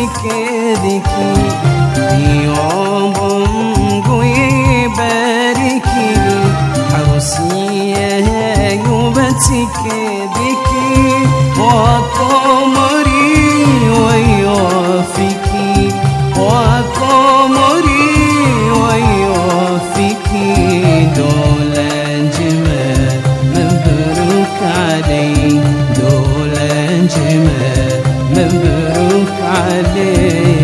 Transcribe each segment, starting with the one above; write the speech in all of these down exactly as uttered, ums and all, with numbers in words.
كذكي يوم يباركي حوسية يوبتي كذكي وقمري ويوفيكي وقمري ويوفيكي دولا جمال مبروك علي دولا جمال مبروك علي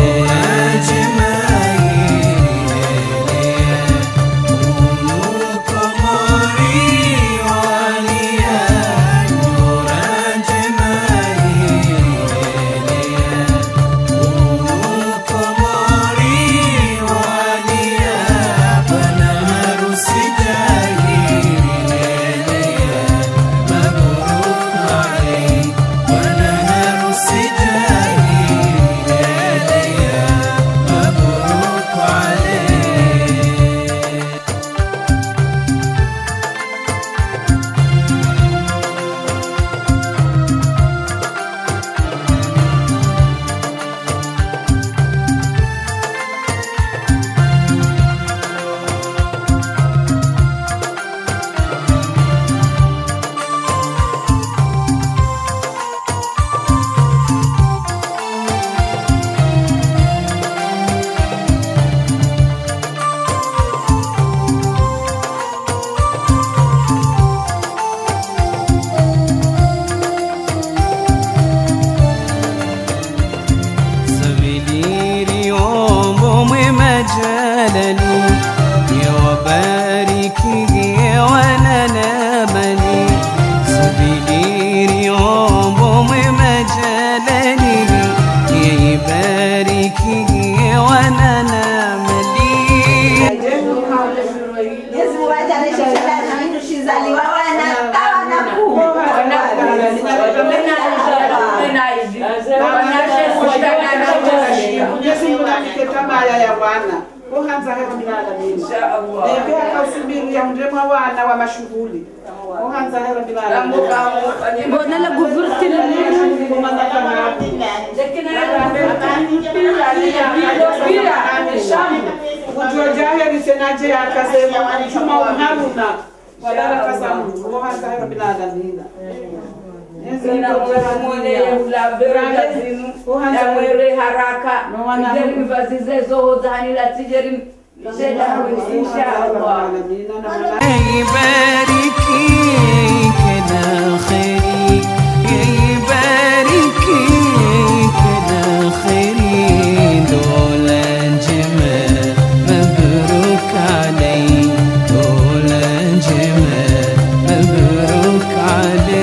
جلالي يا وباركي وانا نامني سبيلي يوم ما جلالي يا يباركي وانا نامني Yesu wacha nishaitana mimi shizaliwa wana kawa na kuwa ya wana uhanza hero milala mimi inshallah ndio akasubiri ya mrema wana wa mashughuli uhanza hero milala mbona la guvurti na nini ngoma za kama lakini ujojahe nisenaje akasema chuma uharuna wala kasamu uhanza hero milala mimi Nina mwone ya ulabera zinu ya mwere haraka Tijerim vazize zoho zani la tijerim Jeda inshallah يباركي كده خيري يباركي كده خيري دولا جمال مبروك علي دولا جمال مبروك علي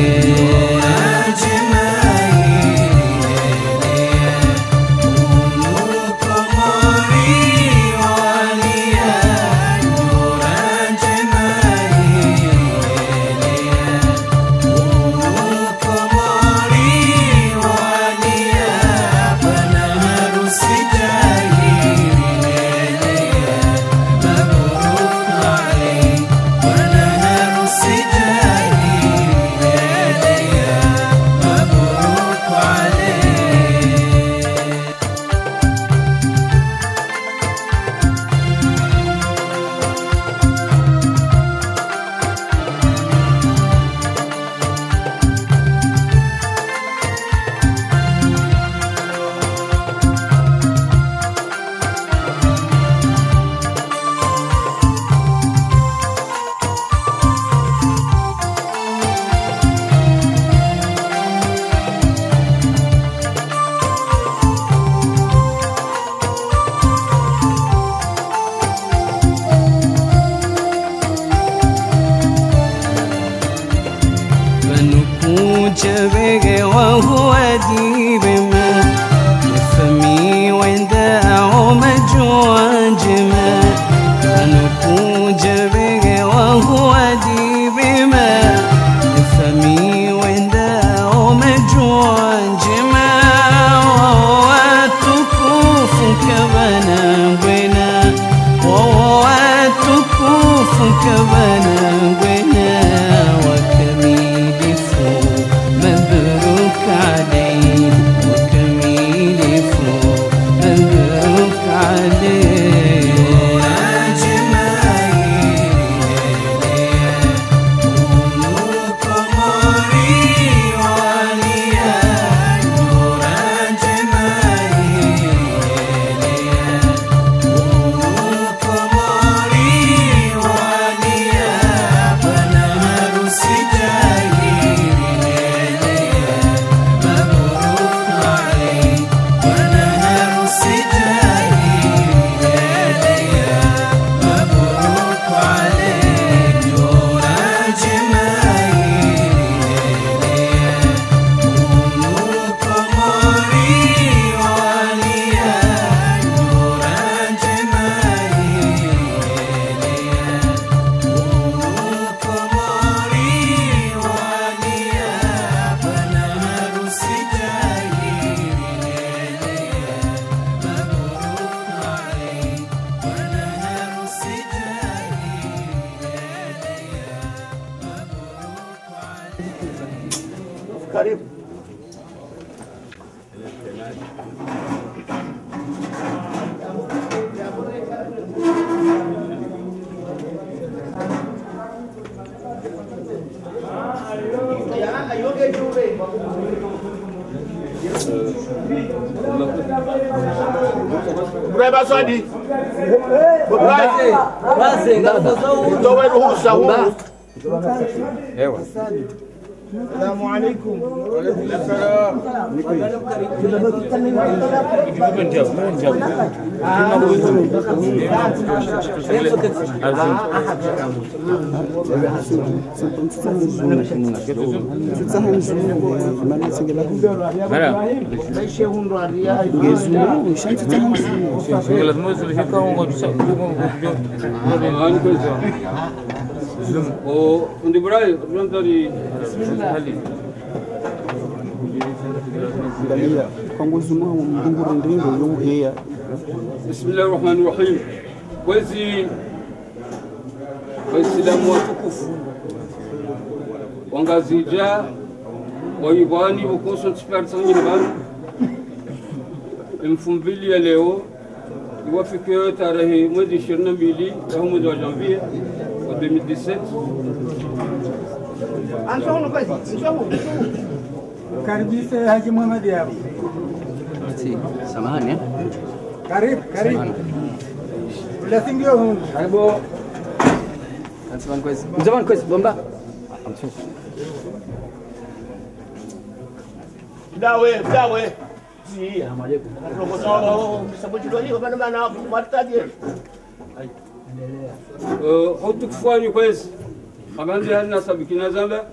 جبه وهو ديب ما يفهمي وين داعو مجوان جما أنكو جبه وهو ديب ما يفهمي وين داعو مجوان جما وهو تكوف كبنا بنا وهو تكوف كبنا بنا وكمي مبروك عليك Karibu. Breba Swadi. Basi Utowe ruhusa huu. Ewa. Assalamu alaikum. Oh, undi berai, belum tadi. Bismillahirrahmanirrahim. Wezi Waislamu watukufu wangazija waivani wakoso tspar sangi bana elfu mbili ya leo iwafikiwe tarehe mwezi ishirini na mbili ya mwezi wa Janvier wa deux mille dix-sept. Karibisha Haji Muhammad ya. Si, samahani ya. Karib, karib. Ulasingio huu. Karibu. Zaman kwezi. Zaman kwezi bomba. Dawe, dawe. Si, hamaleku. Robo sawa, sababu hiyo bana bana martaje. Eh, hutukufanya kwezi. Aganzi hana sabikina zamba.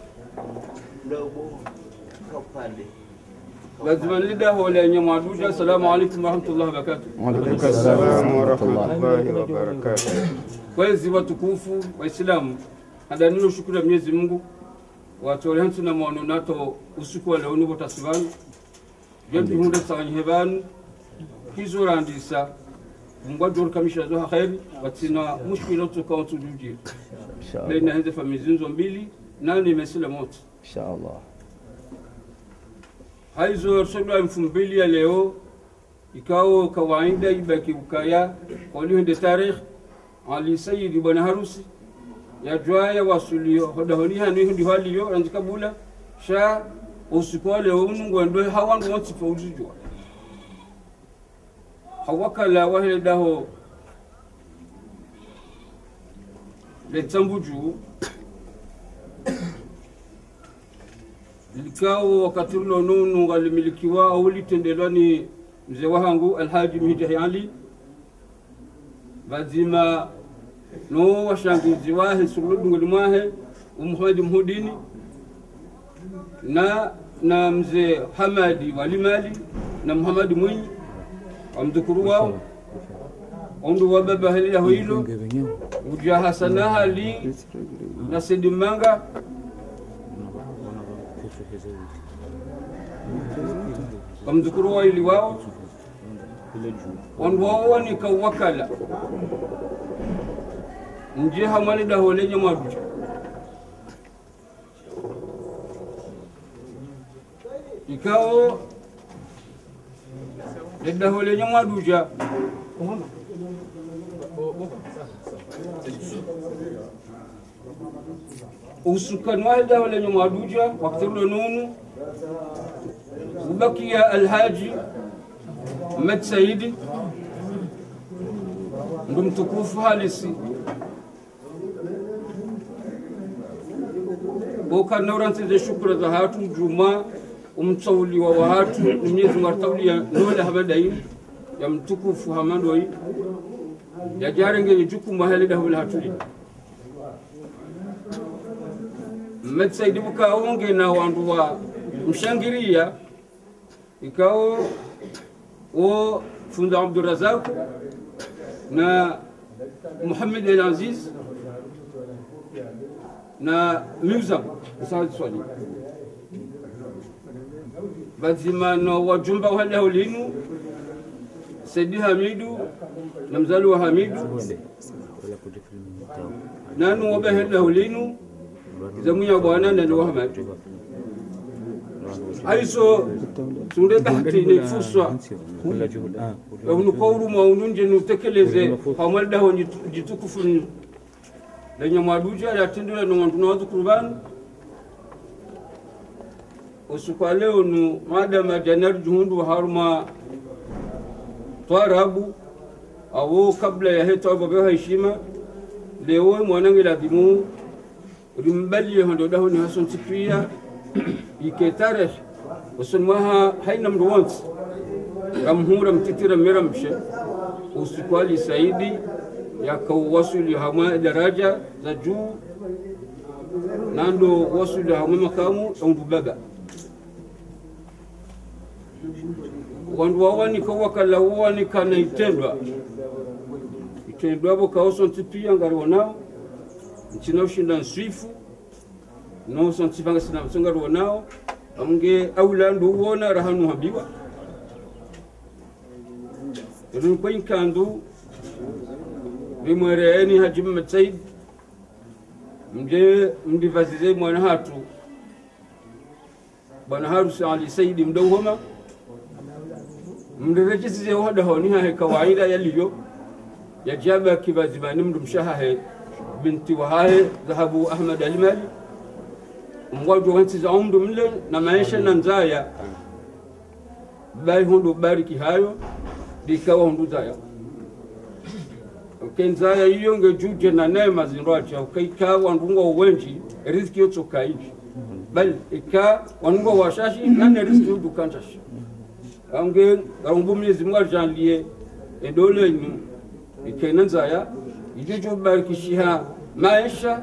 lazima nilida wala nyamaduja. Assalamu alaykum wa rahmatullahi wa barakatuh. Wa alaykum assalam wa rahmatullahi wa barakatuh. Kwezi watukufu Waislamu, hada nilo shukuru Mwenyezi Mungu watole hantu na maono nato usiku wa leo nubo tasibanu jendi hunde sanyi hebanu kizura ndisa ngwa dor kamisha zo khairi watina mushkila tukauntu juji baina hizo familia mbili nani mesela moto Inshallah. Haizo sura elfu mbili ya leo ikao kawaida ibaki ukaya kwa leo tarikh ali sayyid bwana harusi ya jwaya wasulio hodahoni hani ndi haliyo ranjikabula sha usikwale unungu ndo hawangu wonti fawujijwa hawakala wahile daho le tambuju likao wakati ulo nunu ngalimilikiwa au litendelani mzee wangu Alhaji Mhidi Ali bazima no washangizi wahe suludu ngulimwahe Muhammad Mhudini na na mzee Hamadi Walimali na Muhammad Mwinyi amdhukuru wao ondu wababa hili hilo uja Hasana hali na Sidi Manga amdhukuru wao ili wao ondu wao ni kawakala nje hamali da hole nyamaduja ikao da hole nyamaduja usukan wahida hole nyamaduja wakati ule nunu ubakia Alhaji Ahmed Saidi ndo mtukufu halisi boka nauranti ze shukra za hatu juma umtsauli wa wahatu mwenyezi martauli ya nole habadai ya mtukufu hamandoi ya jarenge juku mahali da hul hatuli mmetsaidi buka onge na wandu wa mshangiria ikao o funda Abdurrazak na Muhammad El Aziz na Musa Saad Swali bazima no wajumba wale ulinu Saidi Hamidu na mzalu wa Hamidu nanu wabahela ulinu zamunya bwana na Muhammad aiso tunde tahti ni fuswa unu qawlu ma ununje nutekeleze hamalda ho jitukufu lenya maduja ya tindula no wantu na kurban usuka leo nu madama janar juhundu haruma twarabu au kabla ya heto baba heshima leo mwanangu ladimu rimbali hondo daho ni hason tipia iketare usunwaha haina mruwanti ramhura mtitira miramshe usikwali saidi yakawasuli hama daraja za juu nando wasuli hama makamu umbubaga wandu wawani kawakala wawani kana itendwa itendwa bo kaoso ntipia ngari wanao nchina ushinda nswifu no son tifanga sina msonga wanao amge aulandu uona rahanu habiwa yunu kwa inkandu bimwereeni Haji Muhammad Said mje mdivazize mwana hatu bwana harusi Ali Saidi mdauhoma mdirejisize wada honi hae kawaida yaliyo yajaba kibazibani mdumshaha binti wahae dhahabu Ahmad Al-Mali mwajo wanti za umdu mle na maisha na nzaya bai hundu bariki hayo dikawa hundu zaya kenzaya hiyo ngejuje na neema zinroacha ukaika wandunga uwenji riziki yote kaiji bali ika wandunga washashi nane riziki yote kanchashi ange garumbu Mwenyezi Mungu ajalie edole ni ikena nzaya ijuju barikishiha maisha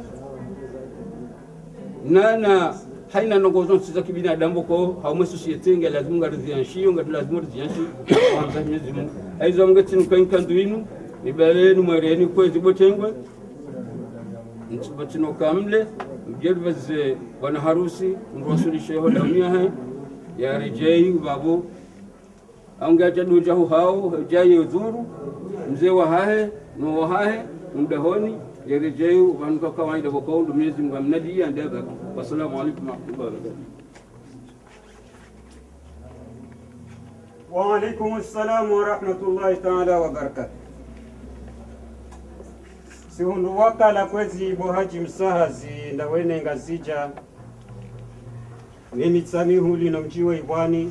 nana haina nongozo za kibinadamu kwa hauma society nge lazima ngaridhianshi nge lazima ridhianshi kwanza Mwenyezi Mungu aizo mngeti kwa inkanduinu ibalenu mwareni kwezi botengwe ntibotino kamle mjervaze wana harusi mrosuli sheho dunia hai ya rejei babu angaja dojahu hao jaye udhuru mzee wa hahe no hahe mdahoni ya rejei wanuka kawaida kwa kaundu Mwenyezi Mungu amnadi andaba. Wassalamu alaykum wa rahmatullahi wa barakatuh. Wa alaykum assalam wa rahmatullahi ta'ala wa barakatuh. Sihundu wakala kwezi bohaji msahazi ndawene ngazija nini tsami huli na mjiwa ibwani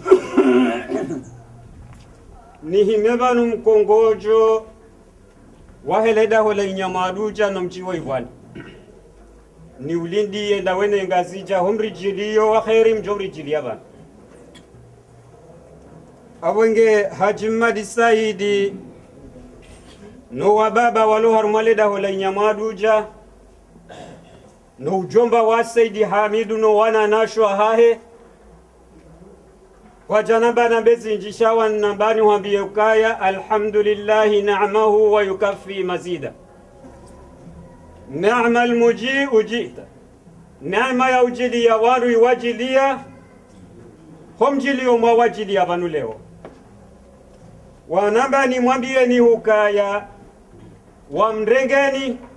nihimebanu mkongojo waheleda hola inyamaduja na mjiwa ibwani ni ulindi ndawene ngazija humri jiliyo wa khairi mjori jiliyaban awenge Haji Muhammad Saidi no wababa walohar maleda hola inyamaduja no ujomba wa Saidi Hamidu no wana nashwa hahe kwa janaba na bezi njishawa nambani wambie ukaya alhamdulillahi na'mahu wa yukaffi mazida na'ma almuji ujita na'ma ya ujilia waru iwajilia homjili umwa wajilia vanu leo wanambani mwambie ni ukaya wamrengeni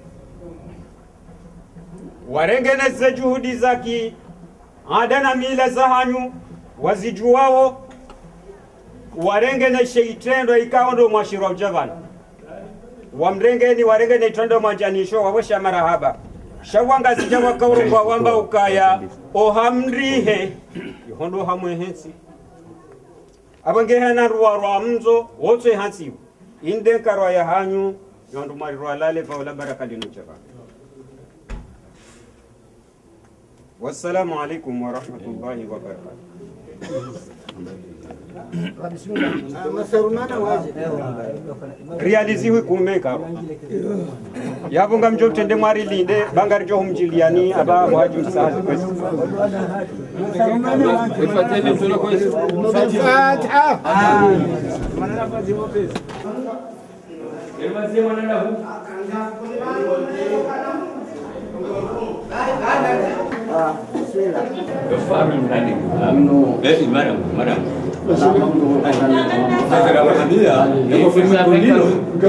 warengeneze juhudi zaki adana mila za hanyu wazijuwao warengene sheitendo ikawa ndo mwashirwa ujavana wamrengeni warengene itendo mwajanisho wawesha marahaba shawanga zijawa kauru kwa wamba ukaya ohamrihe yohondo hamwe hensi abangehe na ruwa ruwa mzo wote hansi inde karwa ya hanyu yondu marirwa lale pa ula baraka linu chavana Wassalamu alaikum warahmatullahi wabarakatuh. Realiziwe kumeka yabonga mjo tende mwari linde bangari jo humjiliani aba waji msahazi kwesi ifateni tuna kwesi Fatiha. Emazie mwanana hu Faru ndani amno eh mara mara Nataka kuambia niko filmia ndilo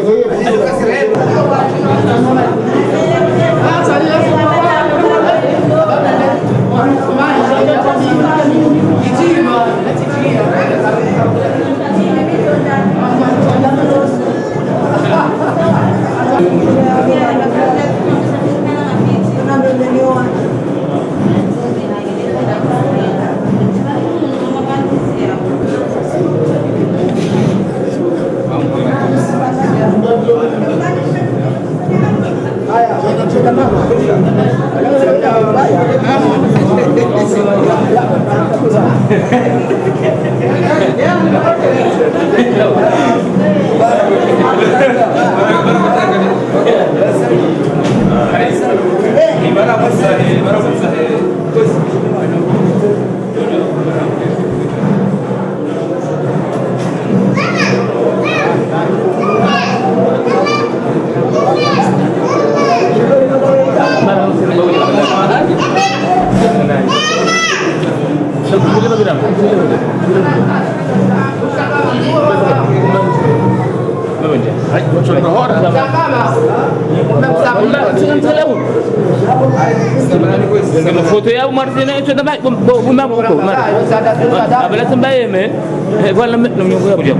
foto ya Martina itu dah baik bumbu buku mar. Apabila sampai me, kalau nak nyuruh apa dia?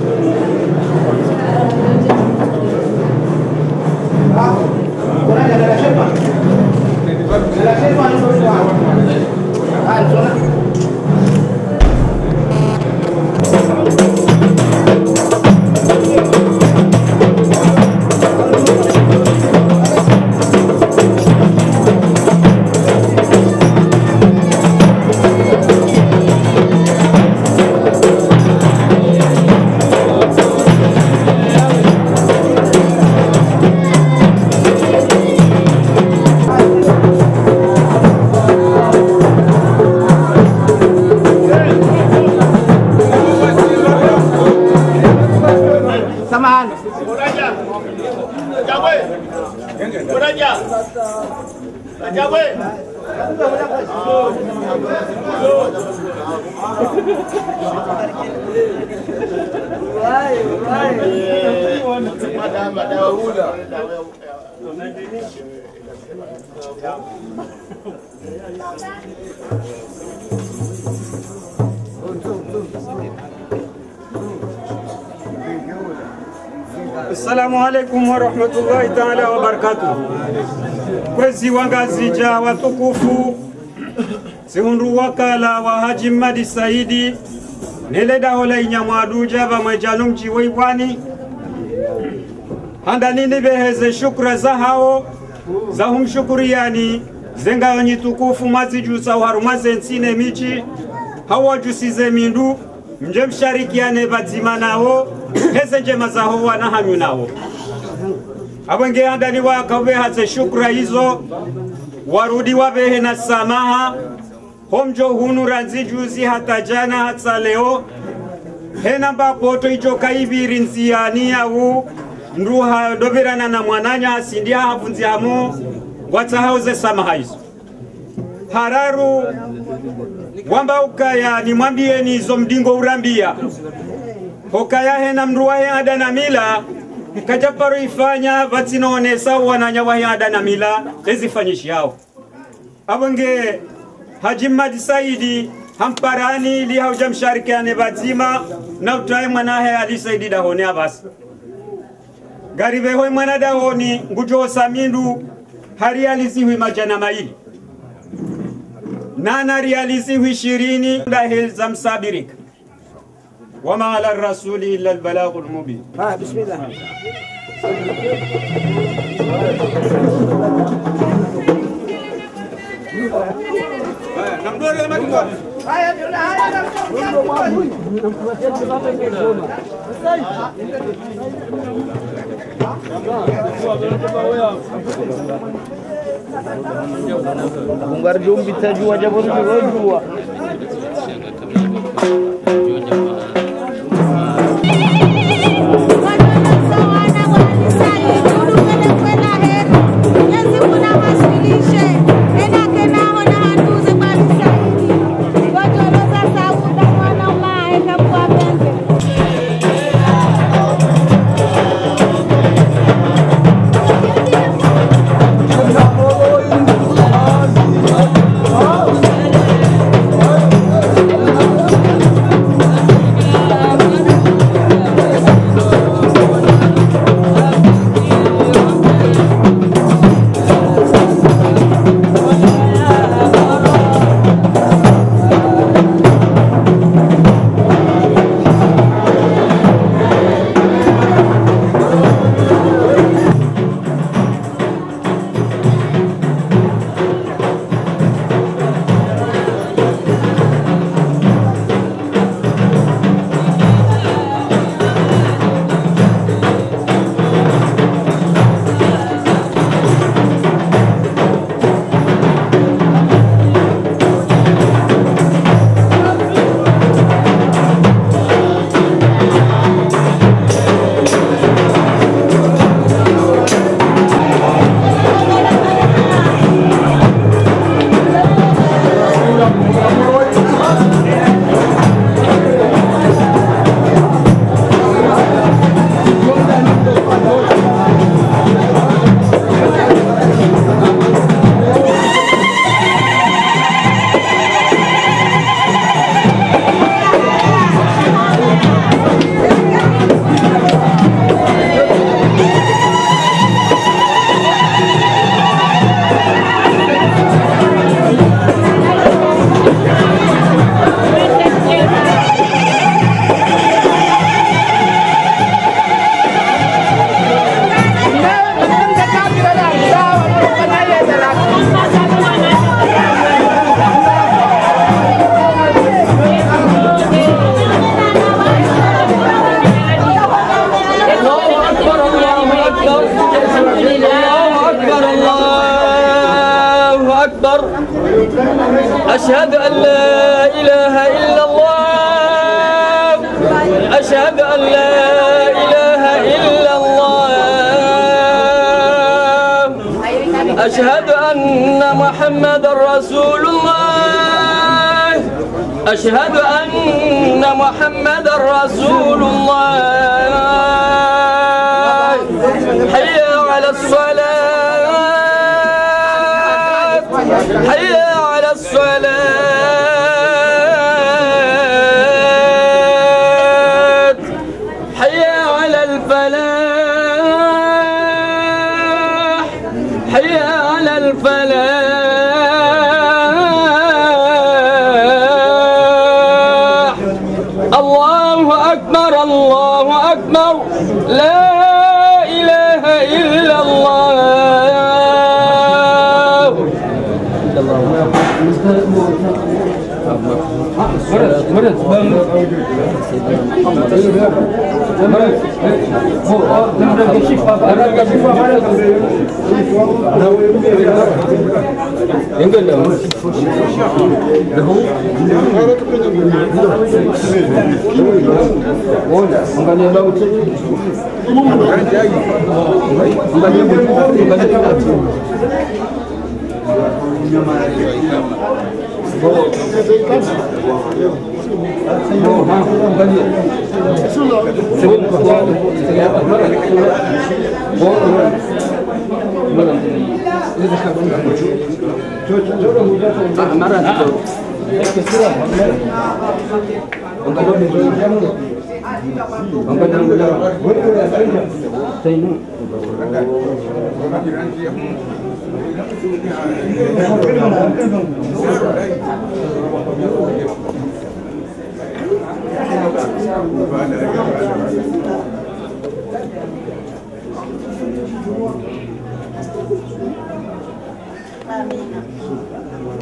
Assalamu alaikum warahmatullahi ta'ala wabarakatuh. Kwezi wangazija watukufu sihundu wakala wa Haji Madi Saidi neleda hola inyamwaduja va majalumji waibwani handanini beheze shukra za hao za humshukuriani zenga yonyi tukufu mazijusa uharumaze nsine michi hawa jusize mindu mje msharikiane bazima nao heze njema za ho wana hanyu nao abenge handani wakawe haze shukra hizo warudi wabehe na samaha homjo hunu ranzi juzi hata jana hata leo hena mbapo to ijo kaibiri nziani au nduha dobirana na mwananya asindi havunzi hamo ngwata hauze samaha hizo hararu wamba ukaya ni mwambie ni hizo mdingo urambia hokaya hena mruwa he adana mila kajaparu ifanya vatsinone sawa wananya wahi adana mila ezifanyishi yao abonge Haji Madi Saidi hamparani li hauja msharikiane bazima na utaye mwanahe Ali Saidi dahoni abasi garibe hoi mwana dahoni ngujo samindu hari aliziwi majana maili nana realiziwi shirini dahe za msabirika wama ala rasuli illa albalaghul mubin. Ah, bismillah. Namdole matukwa. Haya tuna haya na Bungar jumbi tajua jabu jua. أشهد أن لا إله إلا الله أشهد أن لا إله إلا الله أشهد أن محمد رسول الله أشهد أن محمد رسول الله حي على الصلاة حي على الصلاة حي على الفلاح حي على الفلاح الله أكبر الله أكبر لا إله إلا الله مرض مرض Amina.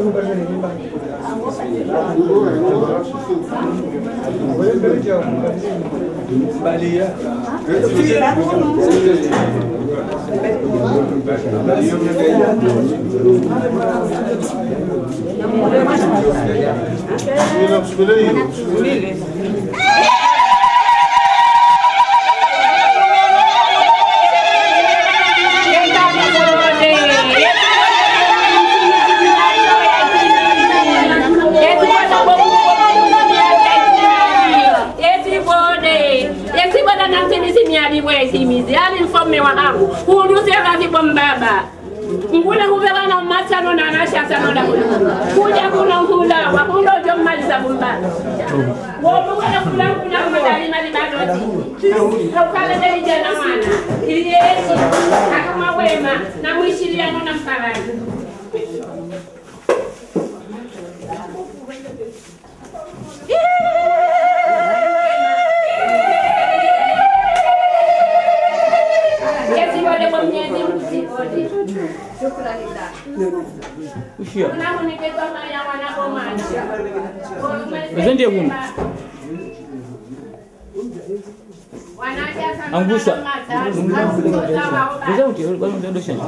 Ngula huvela na matano na nasha sana na kuja kuna hula wa kundo jomali za bumba wobu kana kula kuna madali mali badoti ukala dali jana mana iliyesi akama wema na mwishiriano na mkarani Yesi wale kwa mnyezi mkuzibodi Shukrani sana. Ushia. Unamu nipetwa maya wanako manisha. Mzende humu. Angusha. Mzende uti, bado mzende shani.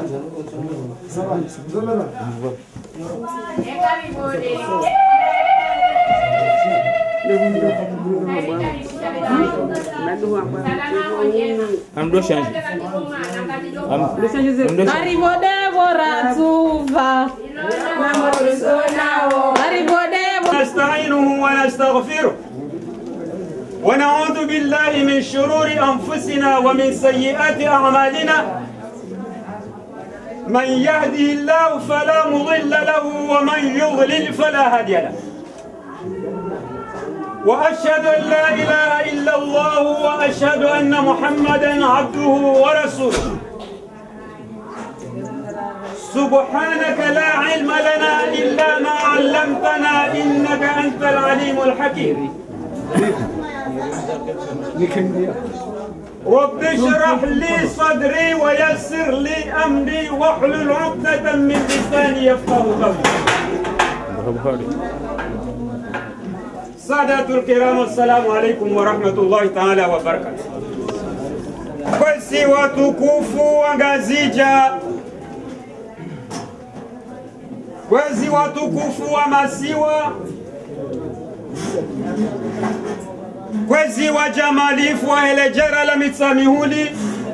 Amdo shani. نستعينه ونستغفره ونعوذ بالله من شرور أنفسنا ومن سيئات أعمالنا من يهده الله فلا مضل له ومن يضلل فلا هادي له وأشهد أن لا إله إلا الله وأشهد أن محمدا عبده ورسوله سبحانك لا علم لنا إلا ما علمتنا إنك أنت العليم الحكيم رب اشرح لي صدري ويسر لي أمري واحلل عقدة من لساني يفقه قولي سادة الكرام السلام عليكم ورحمة الله تعالى وبركاته kwesi watukufu wa Ngazija, kwezi watukufu wa Masiwa, kwezi wa jamalifu wa Helejera la Mitsamihuli,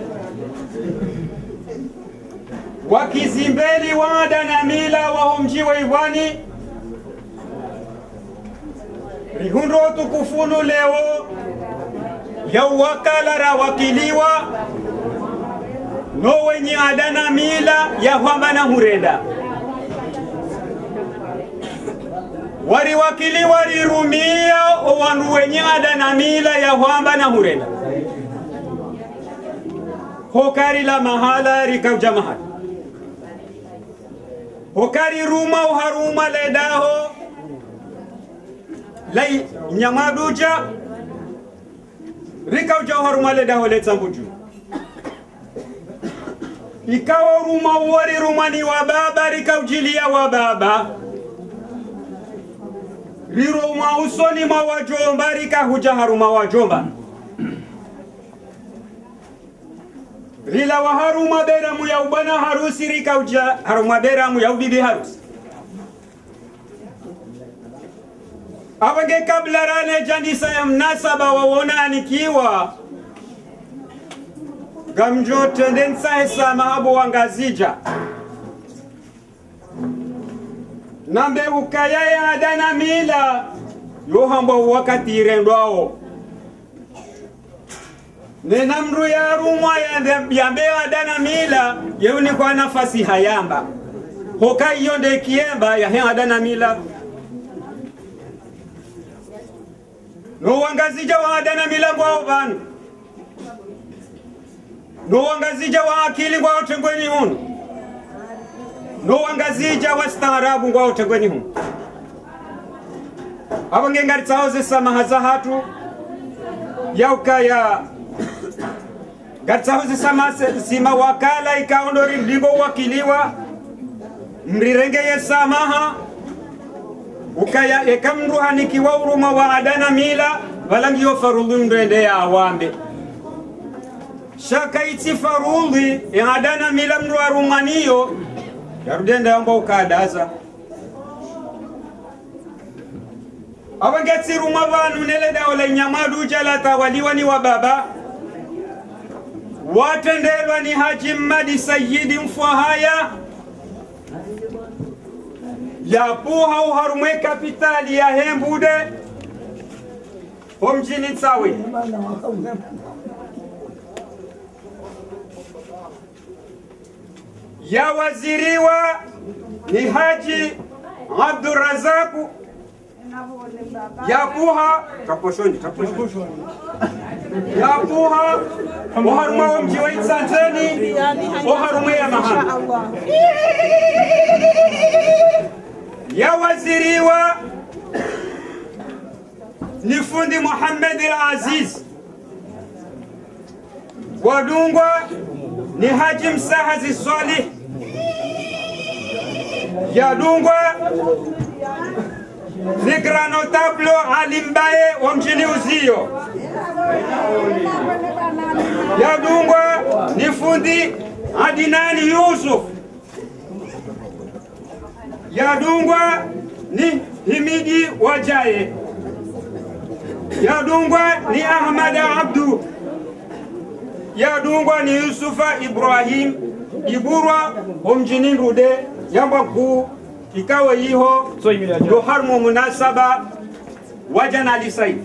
wa Kizimbeli wa Adanamila wa Homji wa Iwani, rihundo tukufunu leo ya wakala ra wakiliwa no wenye Adanamila ya hwamba na hurenda wari wakiliwa rirumia o wandu wenye Adanamila ya hwamba na hurenda hokari la mahala rikauja mahala hokari ruma uharuma ledaho lai nyamaduja rikauja uharuma ledaho letsambuju ikawa ruma uwari rumani wa baba rikaujilia wa baba riruma usoni ma wajomba rikahuja haruma wajomba rila wa haruma beramu ya ubana harusi rikauja haruma beramu ya ubibi harusi Awage kabla rane jandisa ya mnasaba wawona anikiwa gamjo tendensa hesa mahabu wa Ngazija nambe ukaya ya Adanamila yohambo wakati irendwao nenamru ya rumwa ya mbe Adanamila yeuni kwa nafasi hayamba hoka yonde kiemba ya he Adanamila no wangazija wa Adanamila kwa ubanu no wangazija wa akili kwa utengweni hunu no wangazija wa staarabu kwa utengweni hunu abange ngaritsaho zisamaha za hatu yauka ya ngaritsaho zisama sima wakala ikaondori mdigo wakiliwa mrirenge ye samaha ukaya ekamruhaniki wa uruma wa adana mila walangiyo farudhi mrende ya awambe shaka iti farudhi ya adana mila mru arumaniyo yarudenda yamba ukadaza abangeti ruma vanu neleda ole nyamadu jalata waliwani wa baba watendelwa ni Haji Mmadi Sayyidi Mfwahaya yapuha uharumwe kapitali ya Hembude homjini Tsawi ya waziriwa ni Haji Abdurrazaku yapuha taposhoni taposhoni yapuha uharumwe wa mji wa Itsanteni uharumwe ya mahana ya waziriwa ni fundi Muhammad al-Aziz wadungwa ni Haji Msahazi Salih yadungwa ni Grand Notable Ali Mbaye wa mjini Uzio yadungwa ni fundi Adinani Yusuf yadungwa ni Himidi Wajaye yadungwa ni Ahmad Abdu yadungwa ni Yusufa Ibrahim Iburwa omjini Rude yamba kuu ikawa hiho ndo harmu munasaba wajana Ali Said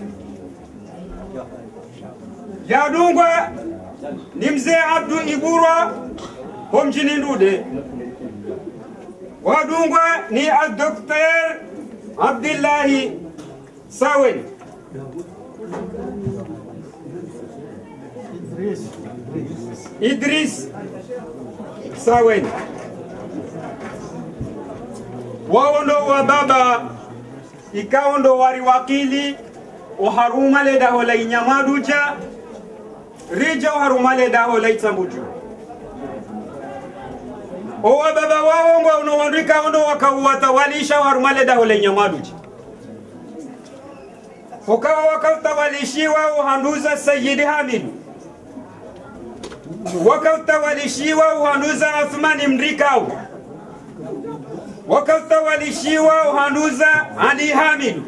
yadungwa ni mzee Abdu Iburwa omjini Rude wadungwa ni Doktor Abdullahi Sawen Idris Sawen wao ndo wa baba ikawa ndo wari wakili uharuma le daho la inyamaduja rija uharuma le daho la itsambuju owa baba wao ngo unawandika ndo wakawatawalisha uharuma le daho la inyamaduja ukawa wakawatawalishiwa uhanduza Sayyidi Hamid wakawatawalishiwa uhanduza Uthmani Mrikau wakawatawalishiwa uhanduza Ali Hamid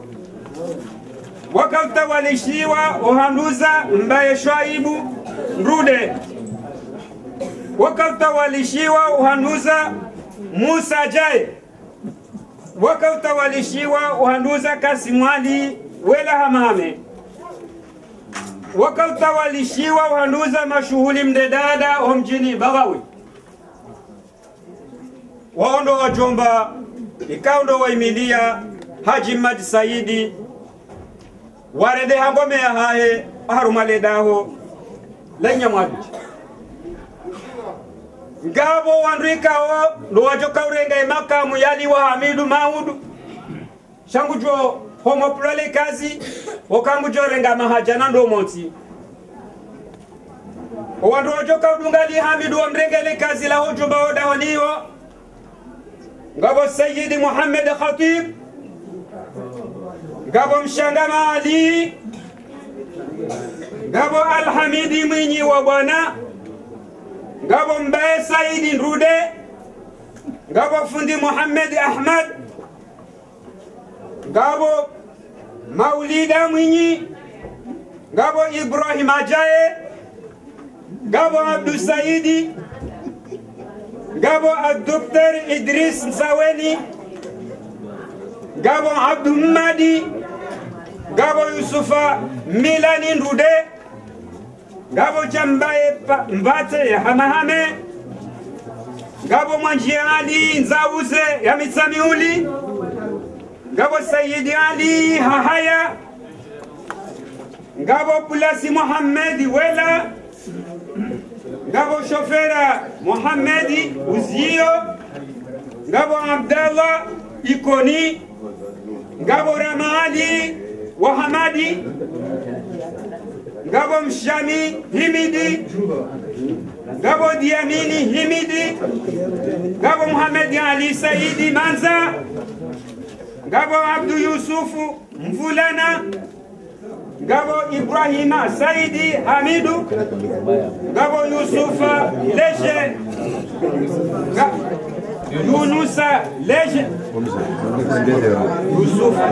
wakawatawalishiwa uhanduza Mbaye Shaibu Rude wakawatawalishiwa uhanduza Musa Jaye wakawatawalishiwa uhanduza Kasimu Ali Wela Hamame wakawatawalishiwa uhanduza Mashuhuli Mdedada omjini Bagawi waondo wajomba ikaundo waimilia Haji Mmadi Saidi warede hangome ya hae harumale daho lenya mwadu ngabo wandrikao ndo wajoka urenga imakamu yali wa Hamidu Maudu shangujo homopulale kazi wakangujo renga mahajana ndo moti wandu wajoka udungali Hamidu wa mrengele kazi la hojumba oda waniwa ngabo Sayyidi Muhammad Khatib ngabo Mshangama Ali ngabo Alhamidi Mwinyi wa bwana ngabo Mbaye Saidi Nrude ngabo fundi Muhammad Ahmad ngabo Maulida Mwinyi ngabo Ibrahim Ajaye ngabo Abdu Saidi ngabo Doktor Idris Nsaweni ngabo Abdu Mmadi ngabo Yusufa Milani Ndude ngabo Jambaye Mbate ya Hamahame ngabo Mwanjia Ali Nzauze ya Mitsamiuli ngabo Sayyidi Ali Hahaya ngabo Pulasi Muhammad Wela ngabo Shofera Muhammadi Uzio ngabo Abdallah Ikoni ngabo Ramali wa Hamadi ngabo Mshami Himidi ngabo Diamini Himidi ngabo Muhammad Ali Saidi Manza ngabo Abdu Yusufu mvulana ngabo Ibrahima Saidi Hamidu ngabo Yusufa Leje Yunusa Leje Yusufa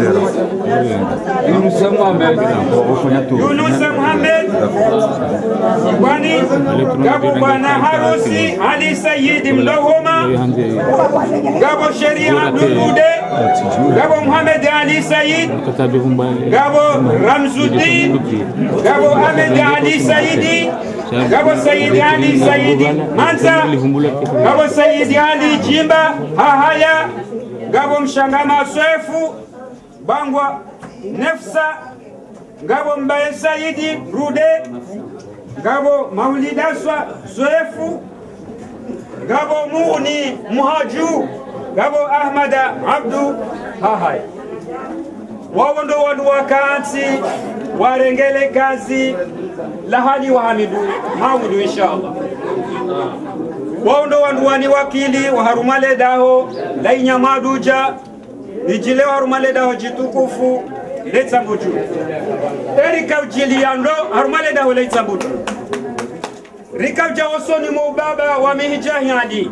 Yunusa Muhammad Yunusa Muhammad Bwani ngabo bwana harusi Ali Sayyidi Mlohoma ngabo Sheria Abdulude ngabo Muhammad Ali Sayyid ngabo Ramzuddin ngabo Ahmed Ali Sayyidi ngabo Sayyid Ali Sayyidi Manza ngabo Sayyid Ali Jimba Hahaya ngabo Mshangama Swefu Bangwa Nefsa ngabo Mbaye Sayyidi Rude ngabo Maulidaswa Swefu ngabo Muni Muhaju ngabo Ahmada Abdu Hahaya wao ndo wadu wakansi warengele kazi lahali wa hamidu maudu inshallah wao ndo wadu wani wakili wa harumale daho la inyamaduja nijile wa harumale daho jitukufu letsa mbuju erika ujili yando harumale daho letsa mbuju rika ujawosoni mubaba wa mihijahi adi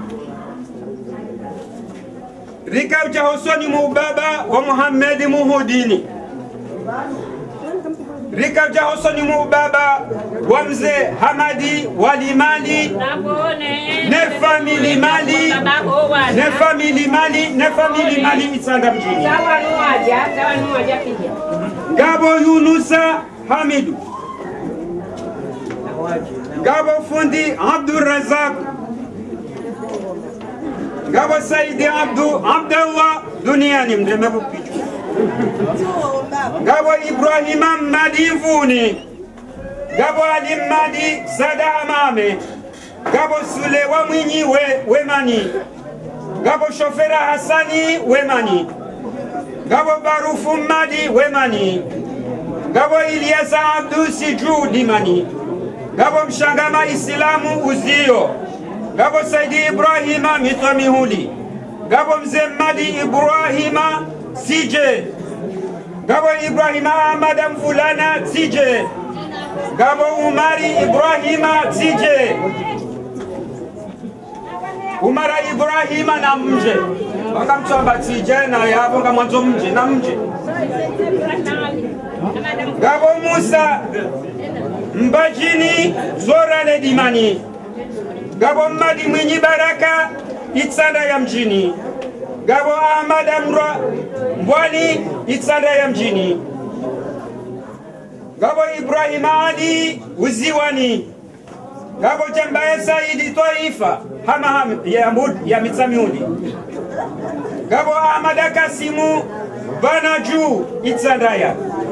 rika ujahosoni mubaba wa Muhammad Muhudini rika ujahosoni mubaba wa mzee Hamadi Walimali ne family mali ne family mali ne family mali itsanga mjini ngabo Yunusa Hamidu ngabo fundi Abdul Razak ngabo Saidi Abdu Abdullah duniani mdemebu pichu ngabo Ibrahima Madivuni ngabo Ali Madi Sada Amame ngabo Sule wa Mwinyi we Wemani ngabo Shofera Hasani Wemani ngabo Barufu Madi Wemani ngabo Ilyasa Abdu Sijudi Mani ngabo Mshangama Islamu Uzio ngabo Saidi Ibrahima Mitomihuli ngabo Mzee Madi Ibrahima Sije ngabo Ibrahima Ahmada Mfulana Sije ngabo Umari Ibrahima Sije Umara Ibrahima na mje wakamchamba Sije na yabo nga mwanzo mje na mje ngabo Musa Mbajini Zora Ledimani ngabo Madi Mwinyi Baraka itsanda ya mjini ngabo Ahmad Amra Mbwani itsanda ya mjini ngabo Ibrahim Ali Uziwani ngabo Jambaye Saidi Toifa hama hama ya mud ya Mitsamiudi ngabo Ahmad Kasimu Banaju itsanda ya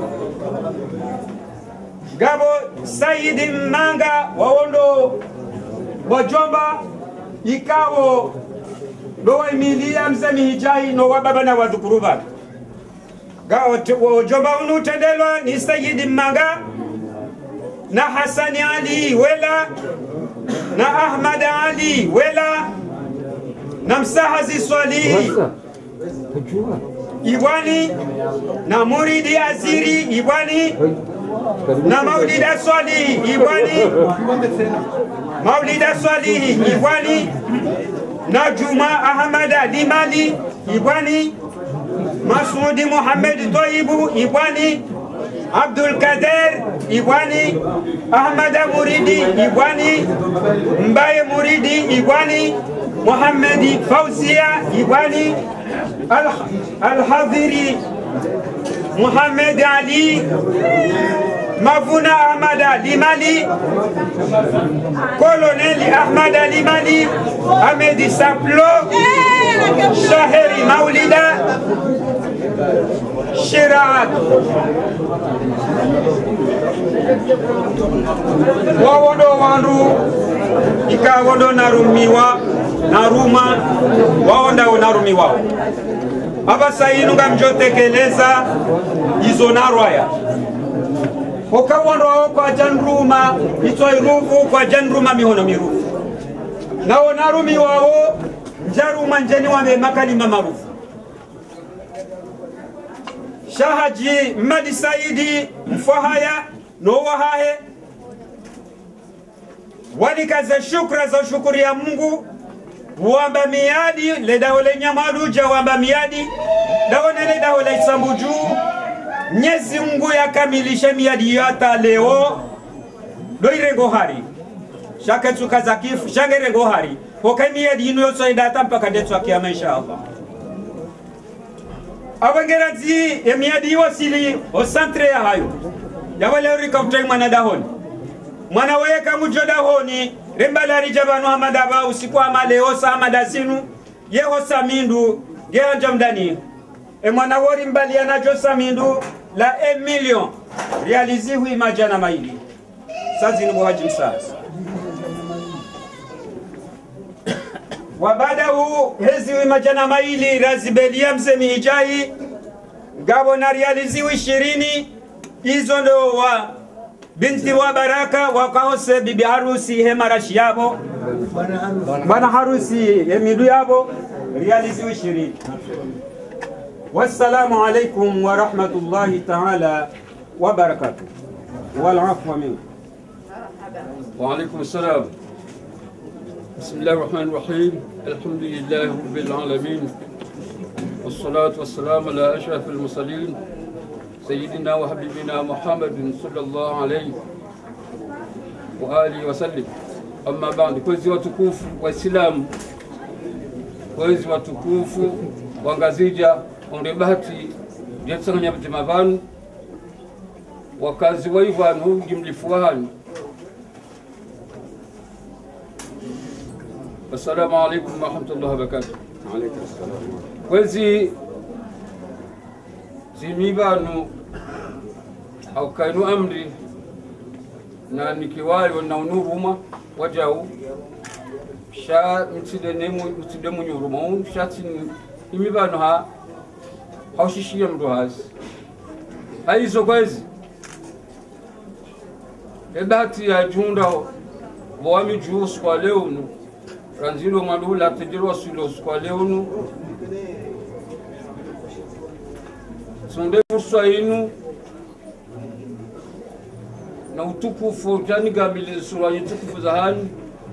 ngabo Saidi Manga waondo wajomba ikawo doa imilia mzemi hijai no wababa na wadhukuru baba gawa wajomba unu tendelwa ni Sayyidi Manga na Hasani Ali Wela na Ahmad Ali Wela na Msahazi Swalihi Iwani na Muridi Aziri Iwani na Maulida Swalihi Iwani Maulida Swalihi Iwani na Juma Ahmada Limali Iwani Masudi Muhammad Toibu Iwani Abdul Kader Iwani Ahmada Muridi Iwani Mbaye Muridi Iwani Muhammadi Fauzia Iwani Al-Hadhiri Muhammad Ali Mavuna Ahmada Limali Colonel Ahmada Limali Ahmedi Saplo Shaheri Maulida Shiraat Wawondo wandu ikawondo narumiwa naruma waonda unarumiwa abasa inunga mjotekeleza izo narwaya okawondo wao kwa janruma itoirufu kwa janruma mihono mirufu nao narumi wao jaruma njeni wame makalima marufu shahaji Madi Saidi mfahaya no wahahe walikaza shukra za shukuri ya Mungu wamba miadi le dahole nyamaluja wamba miadi daone le dahole isambuju Nyezi Mungu yakamilisha miadi yata leo doirengo hari shaka tukaza kifu shanga rengo hari hokai miadi ino yoso idata mpaka ndetu akiyama inshallah abangerazi ya miadi wasili o centre ya hayo yawale rika mteng na dahoni mwana weka mujo dahoni rembalari jabanu amadaba usiku amaleo sa amadasinu yeho samindu geanja mdani e mwana wori mbali anajo samindu la un million realizi hui majana maili sazi nubu haji msasa wabada huu hezi hui majana maili razibelia msemi hijai gabo na realizi hui shirini izo ndo wa binti wa baraka wakahose bibi harusi hema rashi yabo bana harusi hemidu yabo realizi hui shirini. والسلام عليكم ورحمة الله تعالى وبركاته والعفو منكم. وعليكم السلام. بسم الله الرحمن الرحيم. الحمد لله رب العالمين والصلاة والسلام على أشرف المرسلين سيدنا وحبيبنا محمد صلى الله عليه وآله وسلم. أما بعد كوزي وتكوف والسلام كوزي وتكوف وانغازيجا onde bahati jetsanya bitima vanu wakazi waivanu jimlifuani. Assalamu alaikum warahmatullahi wabarakatuh. Alaykum assalam. Kwezi zimibanu au kainu amri na nikiwali na unuruma wajau sha mtidene mtidemu nyuruma shati imibanu ha haushishia mdu hazi haizo kwezi ebati ya junda wami juu kwa leo nu ranzilo madula tejirwa silo kwa leo nu sonde fursa inu na utukufu jani gabili sura utukufu zahani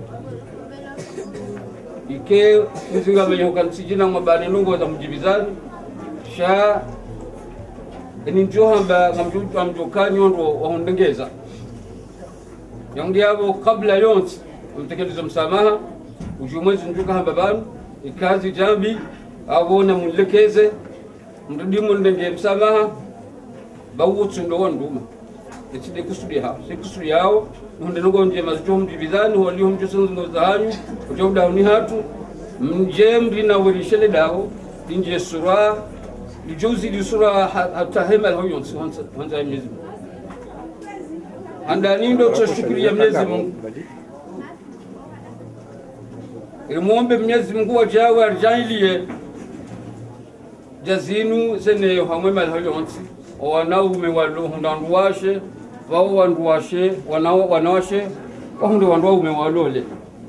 ike nzinga menye ukansijina mabani nungo za mjibizani sha eni njohamba ngamjutu amjokani ndo wahondengeza yangi yabo kabla yonti mtekeleza msamaha ujumwezi njuka hamba banu ikazi jambi abona mulekeze mtudimu ndenge msamaha bawutsu ndo wanduma etide kusudi ha se kusudi yao nde ngo nje mazjo mdibizani wali humjusunzo zahanyu ujoda ni hatu mje mdina werishele daho inje sura lijuzi li sura hata hema hoyon hanza hanza Mwenyezi Mungu andani ndo tushukuru ya Mwenyezi Mungu ilmuombe Mwenyezi Mungu wajawa arjailie jazinu zene hamwema hoyon wanaume walondanduashe wao wanduashe wanao wanawashe wahunde wanduaume walole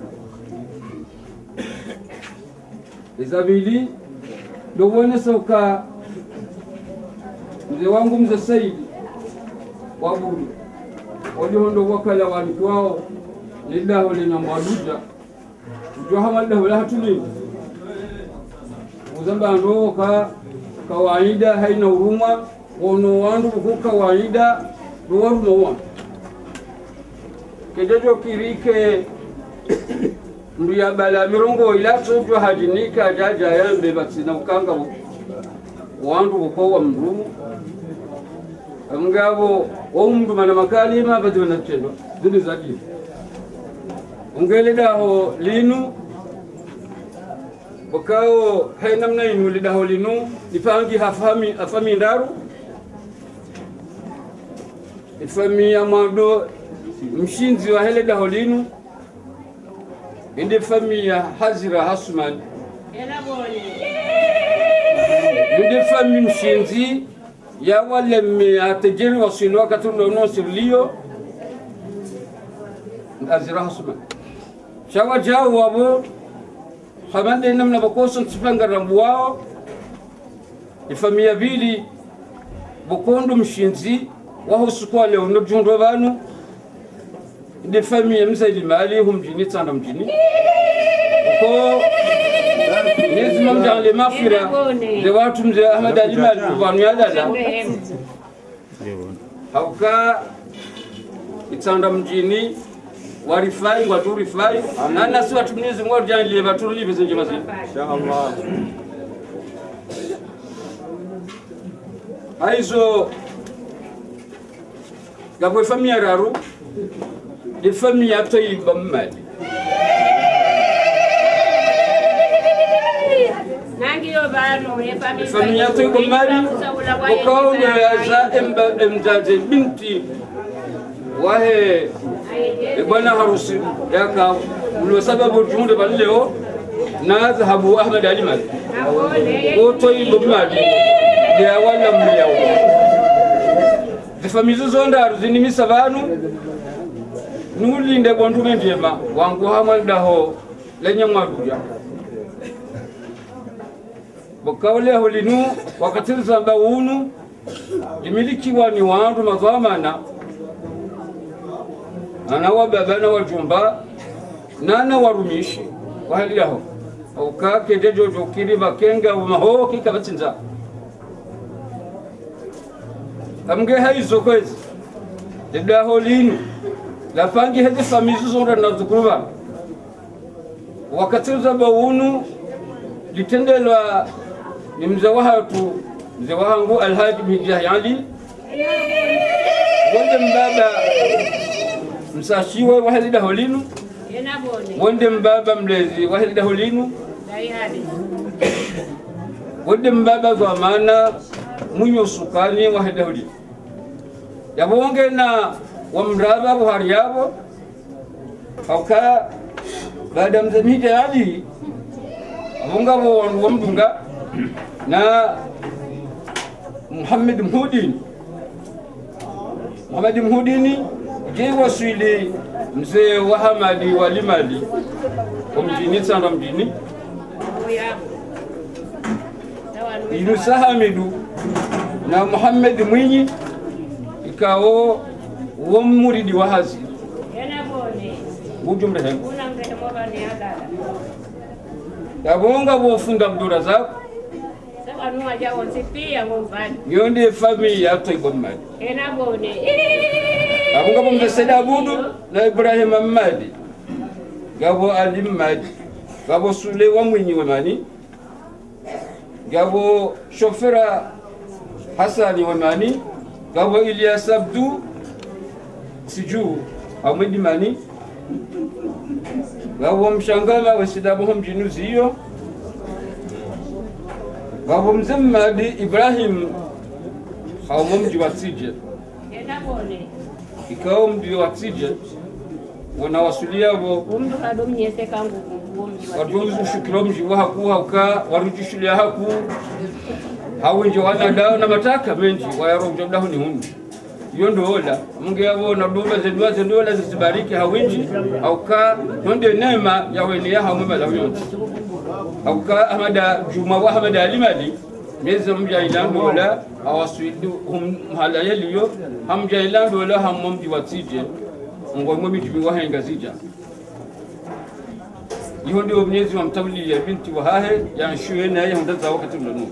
izabili ndo wone soka mzee wangu mzee Saidi wabudu waliondo wakala watu wao lillahi lina maluja ndio hamada wala hatuli uzamba ndo ka kawaida haina huruma wono wandu ku kawaida ruwaru no kedejo kirike nduya bala mirongo ila sojo hajinika jaja yambe batsina ukanga wandu ukowa mrumu ngabo omndu mana makalima badona tendo zindi zadi ungele daho linu wakao hainamna inu lidaho linu ifangi hafami afami ndaru ifami ya mwado mshinzi wa hele daho linu indi fami ya Hazira Hasman indi fami mshinzi ya wale miatejiri wasili wakati unono sirliyo Hazira Hasman shawa jao wabo hamande namna bakoso nsipanga rambu wao ifami ya vili bukondo mshinzi wahusukwa leo no jundo banu de famille mzaidi mali hum jini tsanda mjini ko nezima mjale mafira de watu mzee Ahmad Ali Mali banu yadala hauka itsanda mjini warifai watu rifai nana si watu mnezi ngwa jani le watu libe zinje mazi inshallah aizo gabwe famille raru de famille atoyi bamali nangiyo bano ye famille famille atoyi bamali ko ya za emba emzaje binti wahe bwana harusi yaka ulo sababu jumude baleo na dhahabu Ahmad Ali Mali atoyi bamali ya wala mliao de famille zonda ruzini misavanu nulinde bondume ndema wangu hamandaho lenye mwaduya bokawle holinu wakati zamba unu imiliki wani wandu mazamana ana wababana wajumba nana warumishi wahali yaho auka kedejo jokiri bakenga maho kikabatsinza amge haizo kwezi deda holinu la pangi hadi famizi zonda na zukuruba wakati zamba unu litendelwa ni mzee wahatu mzee wangu Alhaji Mijahi Ali wonde mbaba msashiwe wahali daholinu wonde mbaba mlezi wahali daholinu wonde mbaba zamana munyo sukani wahali daholinu yabonge na wamraba buhari yabo hauka baada mzee Mijahi Ali abunga bo wamdunga na Muhammad Mhudini Muhammad Mhudini je wasili mzee wa Hamadi wa Limali kumjini tsanda mjini Yunusa Hamidu na Muhammad Mwinyi ikao wamuridi wa hazi ujumbe hengu yabonga bofunda Abdul Razak Anua jawo sipia ngomvani yonde family yato ibomali ena bone abunga bombe Seda Abudu na Ibrahim Ahmadi gabo Ali Madi gabo Sule wa Mwinyi wemani gabo Shofera Hasani wemani gabo Ilyas Abdu Siju Ahmadi mani gabo Mshangama wa Seda Bohom Jinuziyo gabo Mzemmadi Ibrahim haumo mji wa Tije ikao mji wa Tije wanawasulia bo umdu kado mnyese kangu mji wa watu shukiro mji wa haku hauka warujishulia haku hawinje wana dao na mataka menji wayaro mjomdahu ni hundu yondo ola munge yabo na duma zedwa zedwa zibariki hawinji hauka honde neema ya wene ya hamuma la yondo hauka Ahmada Juma wa Ahmad Ali Mali meza mja ilando la awaswidu hum halayeliyo hamja ilando la hamomji watije ngomwe miji wa henga zija iyo ndio mnyezi wa mtawili ya binti wa hahe ya nshuwe na ya hundaza wakati mlanu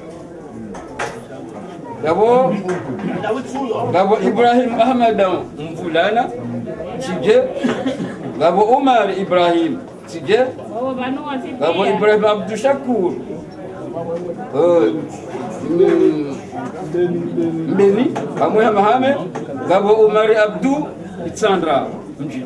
gabo gabo Ibrahim Ahmad Mvulana tije gabo Umar Ibrahim tije gabo Ibrahim Abdul Shakur Mbeni Amoya Mohamed gabo Umar Abdu Itsandra mjini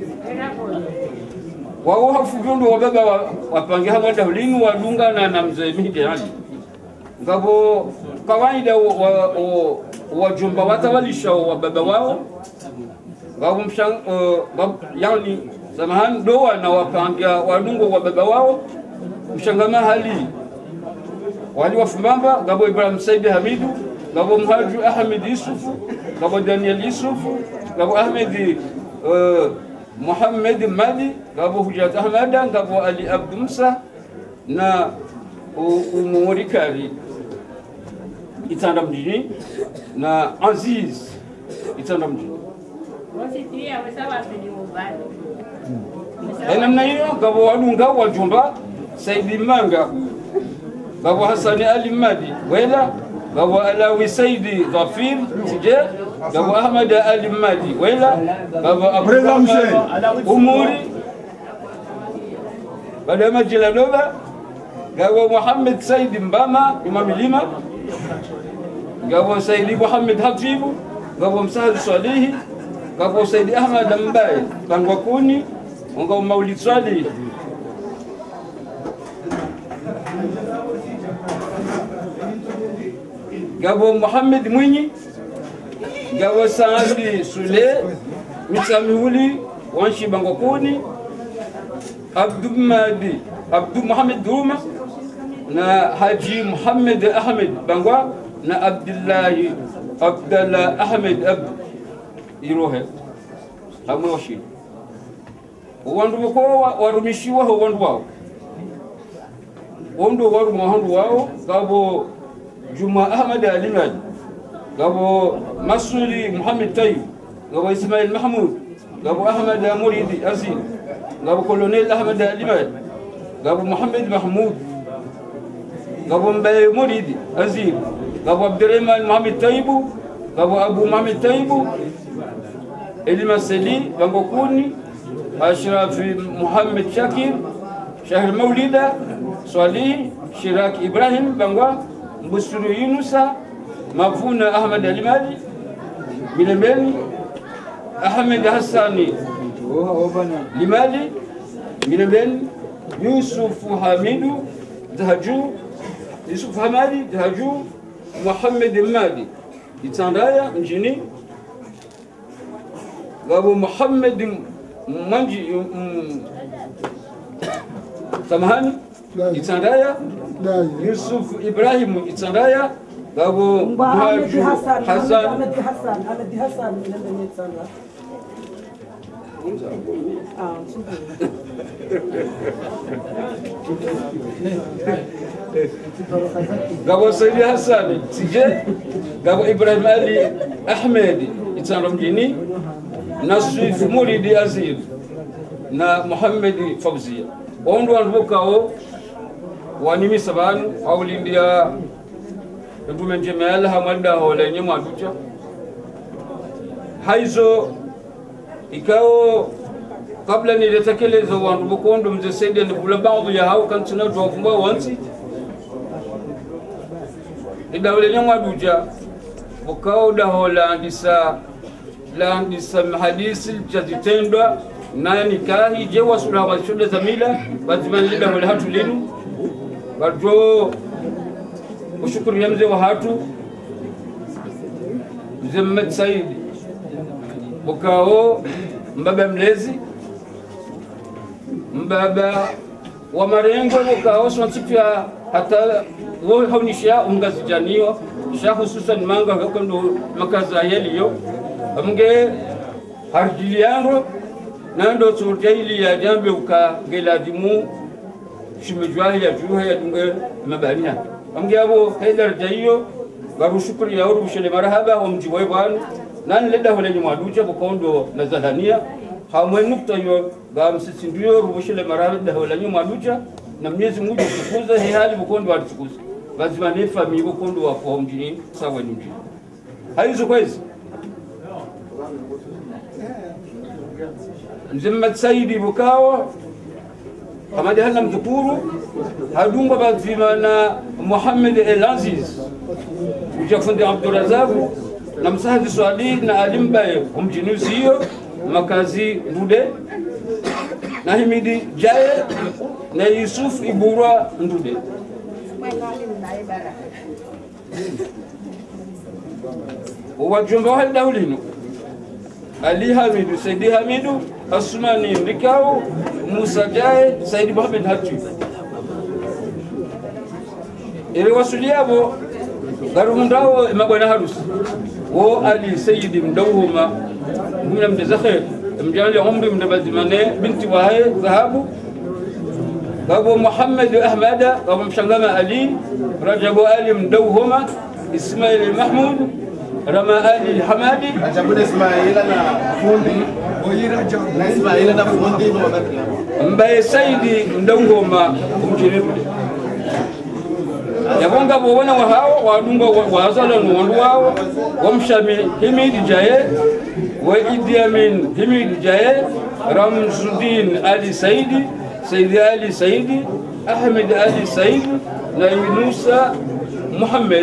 wao hafujondo wababa wapange hawa daulinu wadungana na mzee Mijahi Ali gabo kawaida wajumba watawalisha wababa wao gabo mshang yani zamani doa na wapangia wadungo wababa wao mshangama hali wali wafumamba gabo Ibrahim Said Hamidu gabo Mhaju Ahmed Yusuf gabo Daniel Yusuf gabo Ahmed Muhammad Mali gabo Hujat Ahmad gabo Ali Abdu Musa na umurikari itanda mjini na Aziz itanda mjini. Wasitia wasawa pili ubani. Ena namna hiyo gabo wadunga wajumba Saidi Manga gabo Hasani Ali Madi wela gabo Alawi Saidi Dhafir tije gabo Ahmad Ali Madi wela gabo Abdulrahman Umuri baada majila doba gabo Muhammad Saidi Mbama Imam Lima gabo Saidi Muhammad Hafibu gabo Msahad Salihi gabo Saidi Ahmad Mbaye Bangwakuni Ngo Maulid Swali Gabo Muhammad Mwinyi Gabo Saadi Sule Mitsamihuli Wanshi Bangokuni Abdul Madi Abdul Muhammad Duma na Haji Muhammad Ahmed Bangwa na Abdullahi Abdallah Ahmed Abd Irohe Hamwe Washiri Wandu ko warumishiwa ho wandu wao Wandu waru mahandu wao gabo Juma Ahmad Alimad gabo Masuli Muhammad Tayyib gabo Ismail Mahmud gabo Ahmad Muridi Azim gabo Colonel Ahmad Alimad gabo Muhammad Mahmud gabo Mbaye Muridi Azim gabo Abdurrahman Muhammad Tayyib gabo Abu Muhammad Tayyib Elima Seli Bangokuni أشرف محمد شاكر شهر مولدة صالح شراك إبراهيم بنغوا مبسر يونسا مفهون أحمد المالي ملمني أحمد حساني لمالي ملمني يوسف حميد دهجو يوسف حمادي دهجو محمد المالي يتساندايا انجيني أبو محمد Manji Samahani Itandaya Yusuf Ibrahim Itandaya Gabo Muhaju Hassan Ahmed Hassan Ahmed Hassan Gabo Saidi Hassan Tije Gabo Ibrahim Ali Ahmed Itandam Jini Nasif Muridi Azir na Muhammad Fawzia ondo wanbukao wanimi sabanu awlindia ndumenje mala hamanda hola nyema ducha haizo ikao kabla nilitekeleza wanbukondo mzee Saidi ndibula baadhi ya hao kan tunajua fumba wansi idawle nyema ducha bukao da hola ndisa la ndisa hadisi jazitendwa na nikahi je wasula washuda zamila bazimanida wala hatu linu barjo ushukuru ya mzee wa hatu mzee Ahmed Said bukao mbaba mlezi mbaba wa marengo bukao sontifia hata wo haunisha ungazijaniwa sha hususan manga hakondo makaza yeliyo amge harjiliano nando tsorjaili ya jambe uka geladimu shimejwahi ya juha ya dunga mabania amge abo haidar jayo baru shukri ya uru shele marhaba wa mjiwe bwana nan leda hole ni maducha bukondo na zahania hamwe nukta yo ga msisindio uru shele marhaba hole ni maducha na Mwenyezi Mungu kukuza he hali bukondo alitukuza lazima ne fami bukondo wa kwa mjini sawa ni mjini haizo kwezi Mzee Saidi Bukawa Hamadi hana mtukuru hadunga bazimana Muhammad El Aziz ujafundi Abdulrazak na Msahadi Swali na Alimbaye umjinuzi hiyo makazi Ndude na Himidi Jaye na Yusuf Ibura Ndude wajumbe wa daulino Ali Hamidu Saidi Hamidu Asmani Mbikao Musa Jaye Saidi Mohamed Hatu ili wasuliabo garundao mabwana harusi wo Ali Saidi Mdawhuma mwana mdezakhe mjali umri mdabazimane binti wahe dhahabu Abu Muhammad Ahmada Abu Mshangama Ali Rajabu Ali Mdawhuma Ismail Mahmud Rama Ali Hamadi Ajabuna Ismail na fundi na Ismail na fundi Mbaye Saidi Ndongoma umchirirude yabonga bobona wa hao wadunga wazala no wandu wao wamshami Himid Jaye wa Idi Amin Himid Jaye Ramzuddin Ali Saidi Saidi Ali Saidi Ahmed Ali Saidi na Musa Muhammad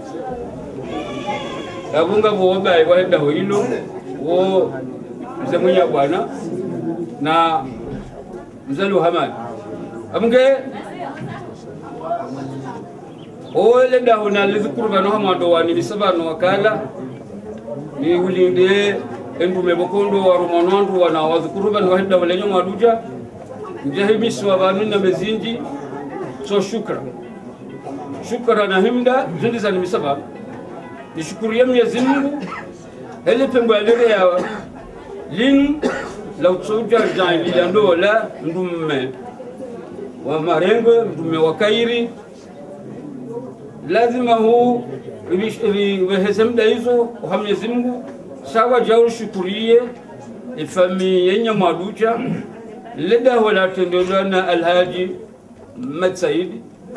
yabunga boba iwaenda hilo wo mzee bwana na mzalu Hamad amge ole ndahona lizikuru bano hamado wani bisabano wakala ni ulinde endume bokondo wa rumonondu wana wazikuru bano wahida walenyo maduja mjahimisi wa banu na mezinji so shukra shukra na himda zindi za misaba nishukuriye Mwenyezi Mungu hele pembo alire ya lin la utsoja jani liando la ndume wa marengo ndume wa kairi lazima huu wehesemda hizo kwa Mwenyezi Mungu sawa jao shukuriye ifami yenya maducha leda wala tendolana Alhaji Matsaidi